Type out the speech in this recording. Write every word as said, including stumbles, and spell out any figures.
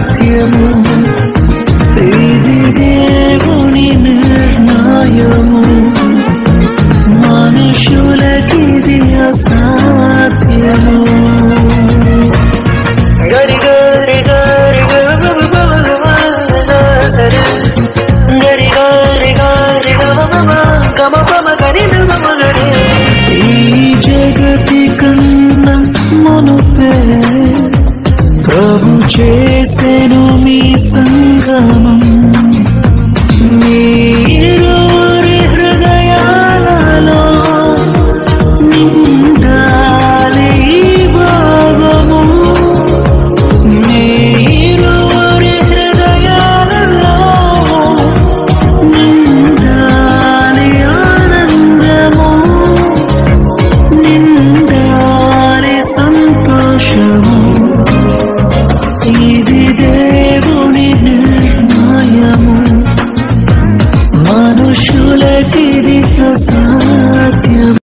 అసాధ్యము, ఇది దేవుని నిర్ణయము, మనుషులకిది అసాధ్యము. గరి గరి గరి సరే గరి గరి గరి గమ పమ గరి గరి. ఈ జగతి కన్నా మునుపే ప్రభు చేసెను మీ సంగమం, మీరురి హృదయాలలో నిండాలి భాగము, మీరురి హృదయాలలో నిండాలి ఆనందము, నిండాలి సంతోషము. ఇది దేవుని